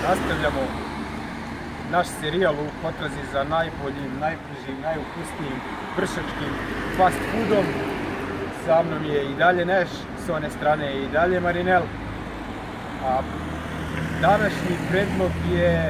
Nastavljamo naš serijal u potrazi za najboljim, najbližim, najukusnijim vršačkim fast foodom. Sa mnom je i dalje Neš, s one strane je i dalje Marinel. A današnji predlog je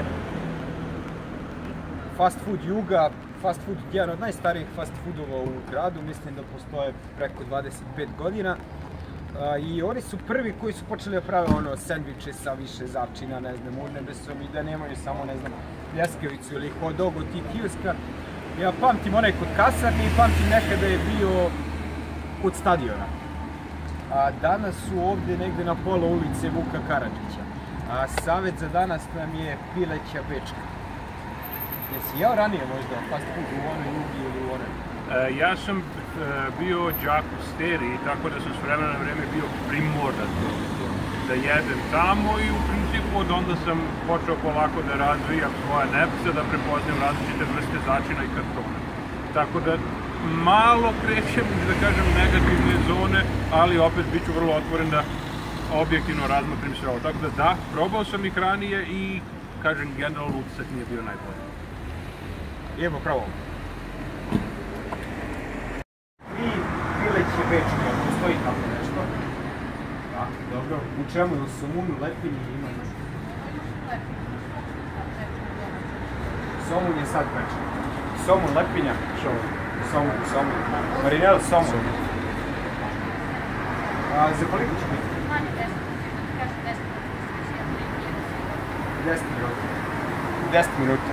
fast food Juga, fast food, jedan od najstarijih fast foodova u gradu, mislim da postoje preko 25 godina. I oni su prvi koji su počeli da prave sendviče sa više začina, ne znam, urnebesom i da nemaju samo, ne znam, pljeskavicu ili hot dog od tih kioska. Ja pamtim onaj kod kasarni i pamtim nekada je bio kod stadiona. A danas su ovdje negde na pola ulice Vuka Karadžića. A savet za danas nam je pileća bečka. Jesi jeo ranije možda fast food u onoj Jugi ili u onoj? Ja sam bio đak u Steriji, tako da sam s vremena na vreme bio primoran da jedem tamo i u principu od onda sam počeo polako da razvijam svoja nepsa, da prepoznajem različite vrste začina i kartona. Tako da malo krećem, da kažem, negativne zone, ali opet bit ću vrlo otvoren da objektivno razmotrim sve ovo. Tako da, probao sam ih ranije i, kažem, generalno utisak nije bio najbolji. Evo pravo. I pileće bečke, postoji tako nešto? Da, dobro. U čemu? U somunu, lepinji ima nešto? Somun je sad pečen. Somun, lepinja? Somun. Marinel, somun. Za koliko će biti? 10 minuta. 10 minuta.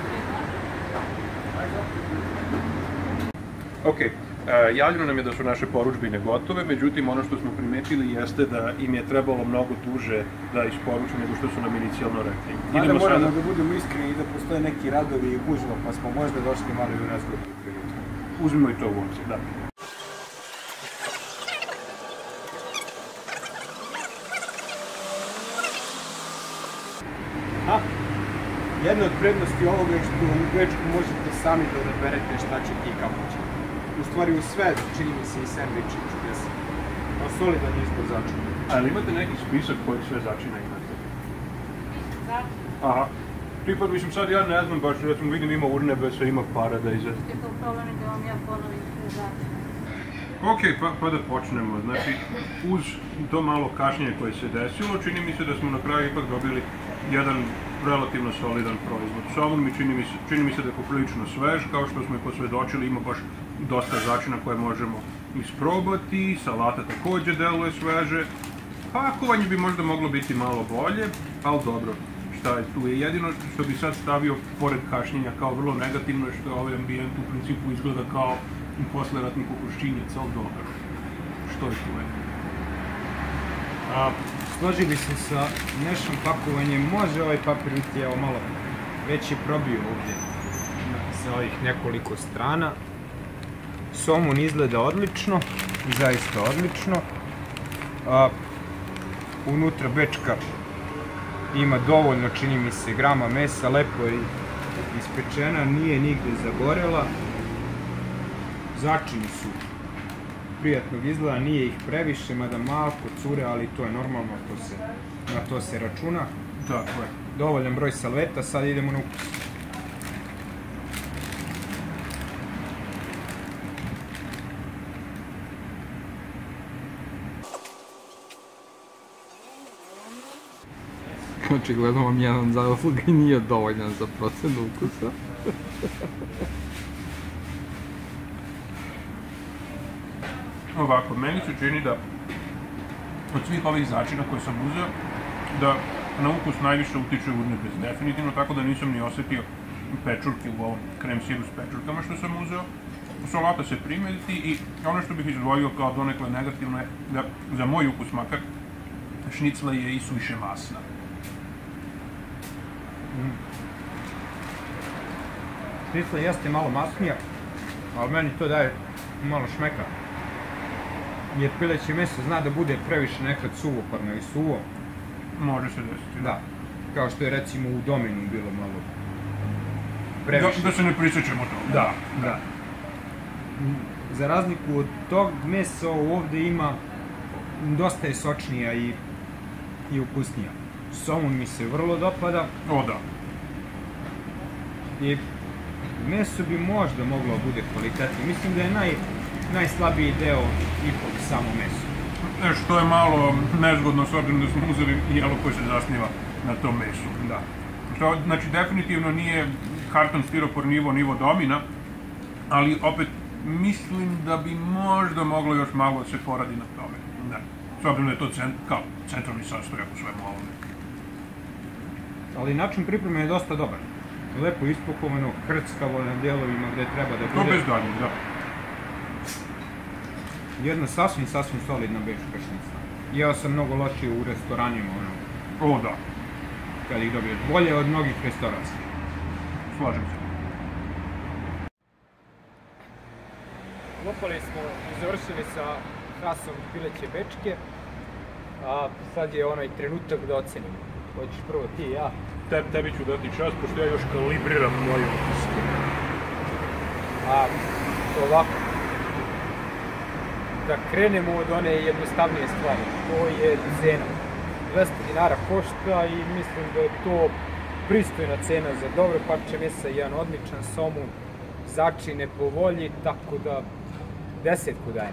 Ok, javljeno nam je da su naše poručbine gotove, međutim ono što smo primetili jeste da im je trebalo mnogo duže da isporuče nego što su nam inicijalno rekli. Mada moramo da budemo iskreni i da postoje neki radovi i gužva, pa smo možda došli malo i u razgovoru trenutku. Uzmimo i to u obzir, da. Jedna od prednosti ovoga je što u bečku možete sami da odaberete šta ćete i kako ćete. U stvari u sve, čini mi se i sendviči čudesan. A solidan izbor začina. Ali imate neki spisak kojih sve začina imate? Aha. Tipa, mislim, sad ja ne znam baš, recimo vidim ima urnebesa, ima paradajza. Tako problem je da vam ja ponovim sve začine. Ok, pa da počnemo. Znači, uz to malo kašnjenje koje se desilo, čini mi se da smo na kraju ipak dobili jedan relativno solidan proizvod. Somun mi čini mi se da je poprilično svež, kao što smo i posvedočili, ima baš dosta začina koje možemo isprobati, salata također deluje sveže, pakovanje bi možda moglo biti malo bolje, ali dobro, šta je tu je jedino što bi sad stavio pored kašnjenja kao vrlo negativno je što ovaj ambijent u principu izgleda kao posleratni kokoščinjac, ali dobro, što je tu je? Složio bi se sa Nešom pakovanjem, može ovaj papir biti evo malo veći probio ovdje sa ovih nekoliko strana. Somun izgleda odlično, zaista odlično. Unutra bečka ima dovoljno, čini mi se, grama mesa, lepo je ispečena, nije nigde zagorela. Začini su prijatnog izgleda, nije ih previše, mada malko cure, ali to je normalno, na to se računa. Tako je. Dovoljan broj salveta, sad idemo na ukus. Očigledno vam jedan zalog i nije dovoljan za procenu ukusa. Ovako, meni se čini da od svih ovih začina koje sam uzeo, da na ukus najviše utiče urnebes, definitivno, tako da nisam ni osjetio pečurke u ovom krem siru s pečurkama što sam uzeo. Salata se primeti i ono što bih izdvojio kao donekle negativno je da, za moj ukus makar, šnicla je i suviše masna. Šnicla jeste malo masnija, ali meni to daje malo šmeka. Jer pileće meso zna da bude previše nekad suvoparno i suvo. Može se desiti. Da, kao što je recimo u Dominu bilo malo previše. Da se ne prisjećamo to. Da. Za razliku od tog mesa ovdje ima, dosta je sočnija i ukusnija. Somun mi se vrlo dopada. O da. I meso bi možda moglo bude kvalitetno. Mislim da je najslabiji deo ipak samo meso. Što je malo nezgodno s obzirom da smo uzeli jelo koje se zasniva na tom mesu. Da. Što, znači, definitivno nije karton stiropor nivo domina, ali opet mislim da bi možda moglo još malo se poradi na tome. Da. S obzirom da je to kao centralni sastojak u svemu ovome. Ali način pripreme je dosta dobar. Lepo ispakovano, krckavo na dijelovima gde treba da bude. To bez daljnjeg, da. Jedna sasvim solidna beš pršnica. Jeo sam mnogo lošije u restoranima, ono. O, da. Kad ih dobiješ. Bolje od mnogih restoranskih. Slažem se. Lopali smo i završili sa krasom pileće bečke, a sad je onaj trenutak da ocenimo. Hoćeš prvo ti i ja. Tebi ću dati čas, pošto ja još kalibriram moju utisku. Ovako. Da krenemo od one jednostavnije stvari. To je cena. 200 dinara košta i mislim da je to pristojna cena za dobro parče mesa i jedan odličan somun. Začine po volji, tako da 10 dajem.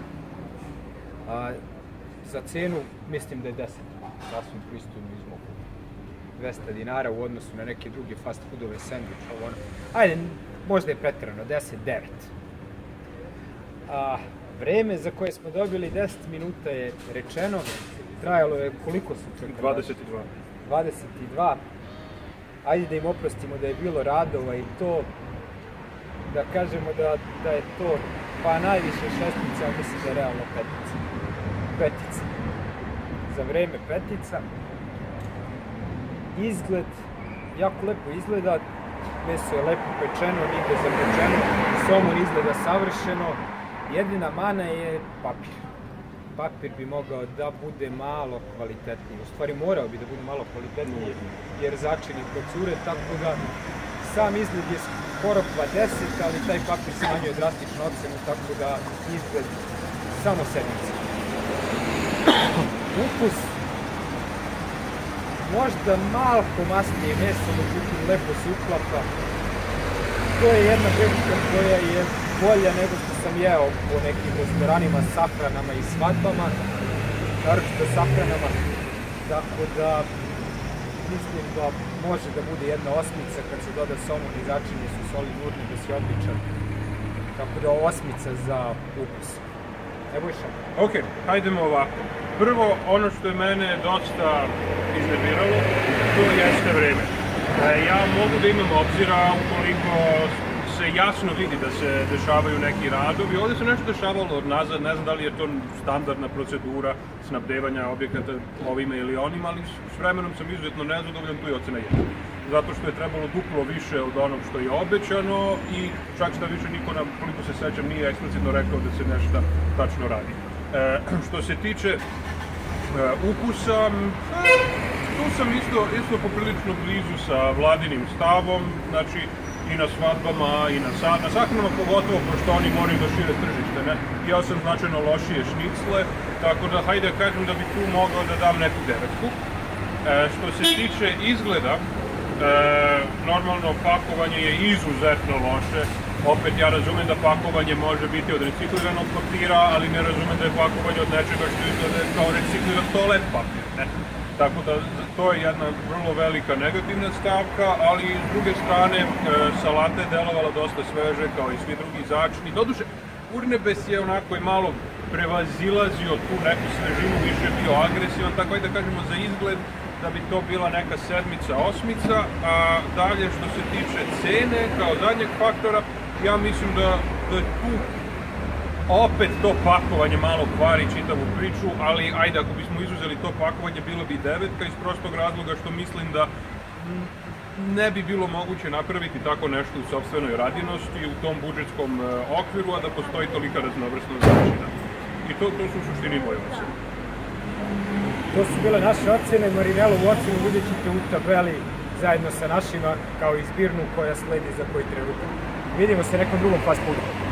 Za cenu mislim da je 10. Sasvim pristojno izmogu. 200 dinara u odnosu na neke druge fast foodove, sandvič, ovo ono. Ajde, možda je preterano, 10-9. Vreme za koje smo dobili 10 minuta je rečeno. Trajalo je koliko su čekali? 22. Ajde da im oprostimo da je bilo radova i to. Da kažemo da je to pa najviše šestica, ali mislim da je realno petica. Za vreme petica. Izgled, jako lepo izgleda, meso je lepo pečeno, nigde zapečeno, somun izgleda savršeno, jedina mana je papir. Papir bi mogao da bude malo kvalitetniji, u stvari morao bi da bude malo kvalitetniji jer začini procure, tako da sam izgled je skoro 20, ali taj papir smanjuje drastično ocenu, tako da izgled samo sedmica. Ukus, možda malko masnije meso, međutim lepo se uklapa. To je jedna bečka koja je bolja nego što sam jeo po nekim restoranima, sahranama i svadbama, naročito sahranama, tako da mislim da može da bude jedna osmica kad se doda somun i začini su soli nurni da si odličan. Tako da osmica za ukus. Nebojša? Ok, hajdemo ovako. Prvo, ono što je mene dosta iznerviralo, to jeste vreme. Ja mogu da imam obzira ukoliko se jasno vidi da se dešavaju neki radovi. Ovdje se nešto dešavalo od nazad, ne znam da li je to standardna procedura snabdevanja objekata ovime ili onima, ali s vremenom sam izuzetno nezadovoljan, tu je ocena 1. Zato što je trebalo duplo više od onog što je obećano i čak šta više niko nam, koliko se sećam, nije eksplicitno rekao da se nešto tačno radi. Što se tiče ukusa, tu sam isto poprilično blizu sa vladinim stavom, znači i na svadbama i na sahranama, pogotovo pošto oni moraju da šire tržište, ne? Ja sam značajno lošije šnicle, tako da hajde kažem da bi tu mogao da dam neku 9. Što se tiče izgleda, normalno pakovanje je izuzetno loše. Opet ja razumem da pakovanje može biti od recikliranog papira, ali ne razumem da je pakovanje od nečega što izgleda kao recikliran toalet papir, ne? Tako da to je jedna vrlo velika negativna stavka, ali s druge strane salata je delovala dosta sveže kao i svi drugi začini. Doduše, urnebes je onako i malo prevazilazio tu neku svežinu, više bio agresivan, tako da kažemo za izgled da bi to bila neka 7-8, a dalje što se tiče cene kao zadnjeg faktora, ja mislim da je tu opet to pakovanje malo kvari čitavu priču, ali ajde, ako bismo izuzeli to pakovanje, bilo bi 9 iz prostog razloga što mislim da ne bi bilo moguće napraviti tako nešto u sopstvenoj radinosti u tom budžetskom okviru, a da postoji tolika raznovrsnost začina. I to su u suštini moje ocene. To su bile naše ocene, Marinelovu ocenu vidjet ćete u tabeli zajedno sa našima kao i zbirnu koja sledi za koji trenutak. Vidimo se nekom drugom fast foodu.